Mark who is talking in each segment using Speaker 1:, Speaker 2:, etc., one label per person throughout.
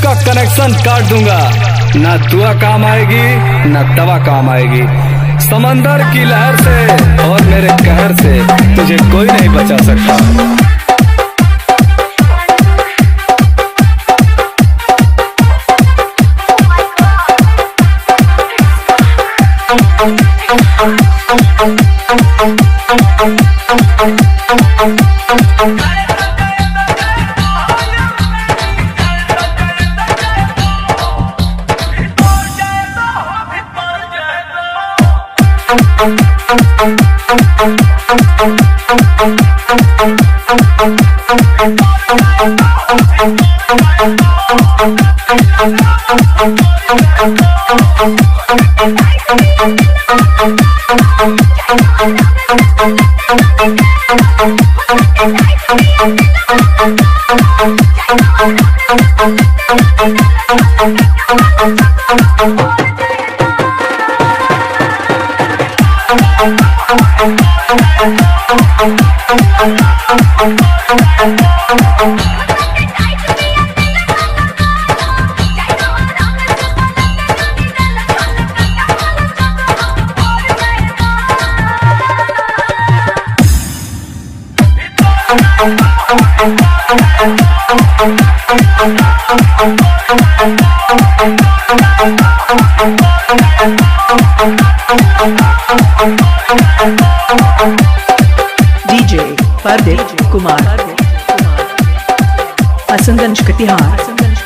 Speaker 1: का कनेक्शन काट दूंगा। ना दुआ काम आएगी ना दवा काम आएगी। समंदर की लहर से और मेरे कहर से तुझे कोई नहीं बचा सकता।
Speaker 2: DJ Pardeep Kumar, Hasanganj Katihar.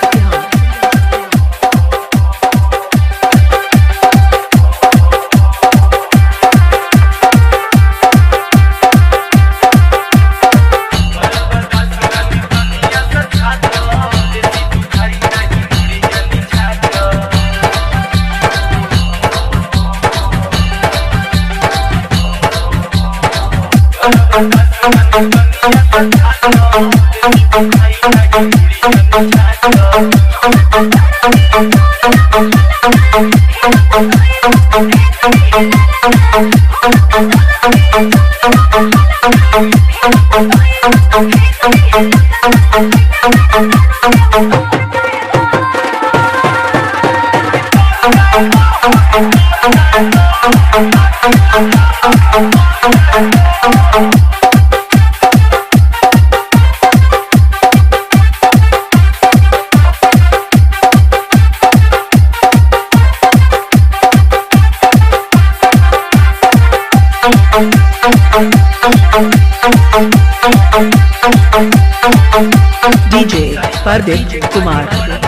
Speaker 2: DJ Pardeep Kumar,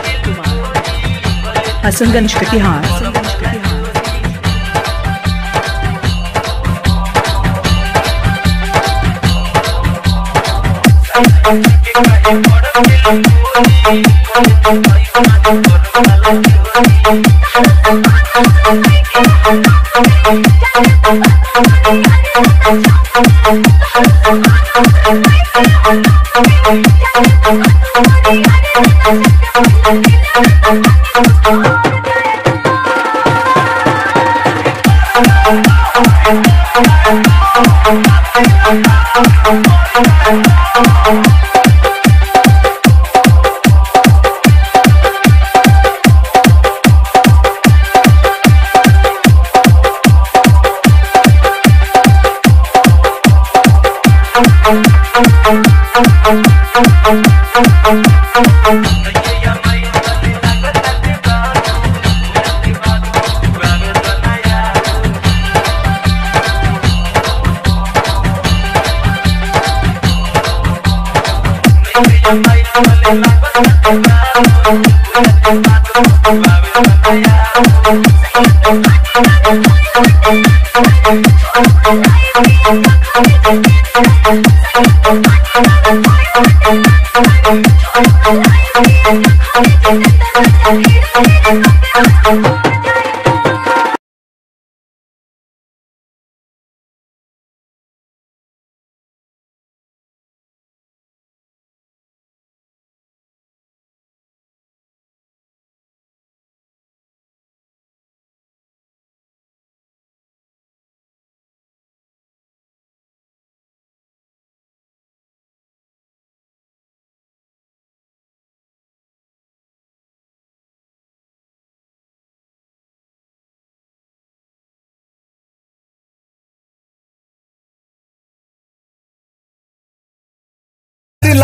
Speaker 2: Hasanganj Katihar.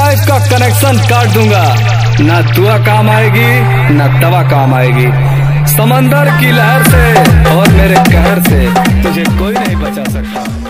Speaker 1: Pipe का कनेक्शन काट दूंगा। ना दुआ काम आएगी ना दवा काम आएगी। समंदर की लहर से और मेरे कहर से तुझे कोई नहीं बचा सकता।